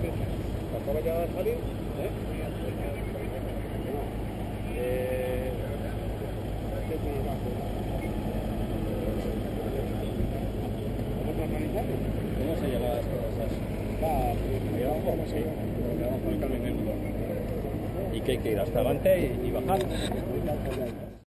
Acaba ya de salir, ¿Cómo se llega a las cosas? Ahí abajo, sí. Ahí abajo el camino. ¿Y qué hay que ir hasta adelante y bajar?